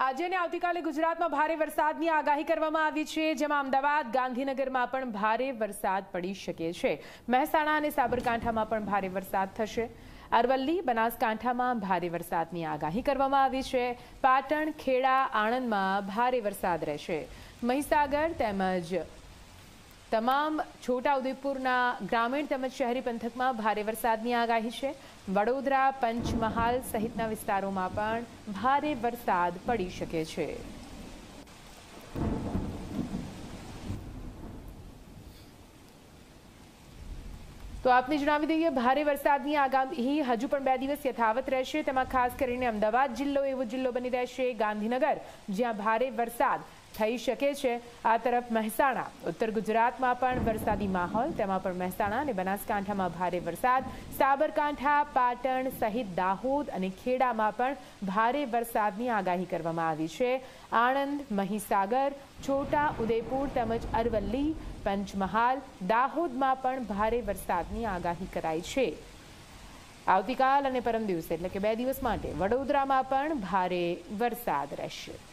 આજે અને આવતીકાલે ગુજરાતમાં ભારે વરસાદની આગાહી કરવામાં આવી છે, જેમાં અમદાવાદ, ગાંધીનગરમાં પણ ભારે વરસાદ પડી શકે છે। મહેસાણા અને સાબરકાંઠામાં પણ ભારે વરસાદ થશે। અરવલ્લી, બનાસકાંઠામાં ભારે વરસાદની આગાહી કરવામાં આવી છે। પાટણ, ખેડા, આણંદમાં ભારે વરસાદ રહેશે। મહીસાગર તેમજ તમામ છોટાઉદેપુરના ગ્રામીણ તેમજ શહેરી પંથકમાં ભારે વરસાદની આગાહી છે। વડોદરા, પંચમહાલ સહિતના વિસ્તારોમાં પણ ભારે વરસાદ પડી શકે છે। તો આપને જણાવી દઈએ, ભારે વરસાદની આગાહી હજુ પણ 2 દિવસ યથાવત રહેશે। તેમાં ખાસ કરીને અમદાવાદ જિલ્લો એવો જિલ્લો બની રહેશે। ગાંધીનગર, જ્યાં ભારે વરસાદ થઈ શકે છે। આ તરફ મહેસાણા, ઉત્તર ગુજરાતમાં પણ વરસાદી માહોલ, તેમાં પણ મહેસાણા અને બનાસકાંઠામાં ભારે વરસાદ। સાબરકાંઠા, પાટણ સહિત દાહોદ અને ખેડામાં પણ ભારે વરસાદની આગાહી કરવામાં આવી છે। આણંદ, મહીસાગર, છોટા ઉદેપુર તેમજ અરવલ્લી, પંચમહાલ, દાહોદમાં પણ ભારે વરસાદની આગાહી કરાઈ છે। આવતીકાલ અને પરમ દિવસે એટલે કે 2 દિવસ માટે વડોદરામાં પણ ભારે વરસાદ રહેશે।